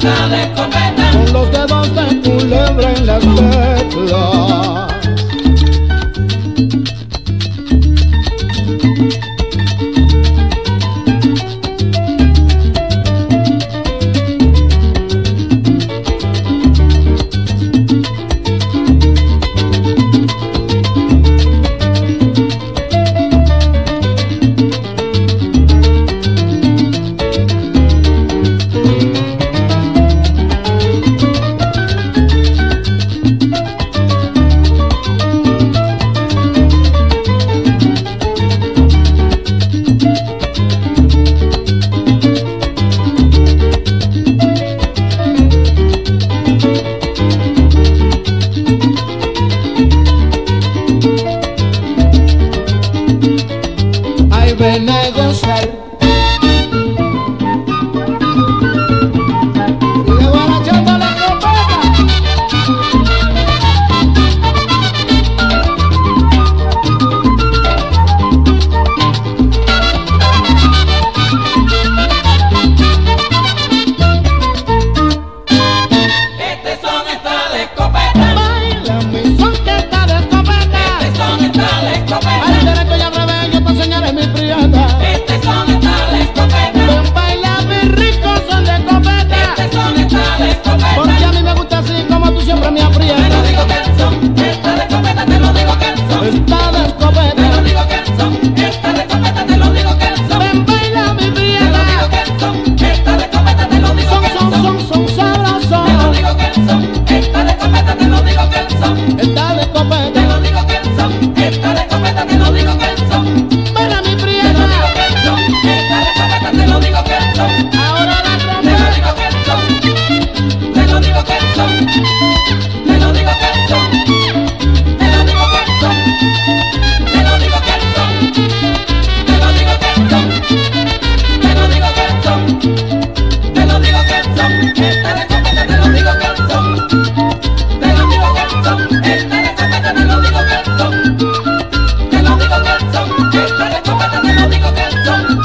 está de escopeta. con los dedos de culebra en las teclas. Ven a gozar. Sigue guarachando la copeta. Este son está de escopeta. Baila mi son que está de escopeta. Este son está de escopeta. Al derecho y al revés yo te enseñaré mi prieta. Este son está de escopeta. Ven, baila mi rico son de escopeta. Este son está de escopeta. Porque a mí me gusta así como tú siempre me Te lo aprietas. digo que son está de escopeta. Te lo digo que son. Está de Te escopeta. lo digo que son está de escopeta. Te lo digo que son. Ven, baila mi Te lo prieta. digo que son está de escopeta. Te lo digo Son, que son, son. son, son Te lo sabrosos. digo que son está de escopeta. Te lo digo que son. Está de Te escopeta. lo digo que son está de escopeta. Te lo digo que son. Baila mi Te lo prieta. digo que son está de escopeta. Te lo digo que son. Ahora la Te lo trompeta. digo que son. Te lo digo que son. Te lo digo que son. Te lo digo que son. Te lo digo que son. Te lo digo que son. Te lo digo que son. Te lo digo que son. Esta de escopeta te lo digo que son. Te lo digo que son. Esta de escopeta te lo digo que son. Te lo digo que son. Esta de escopeta te lo digo que son.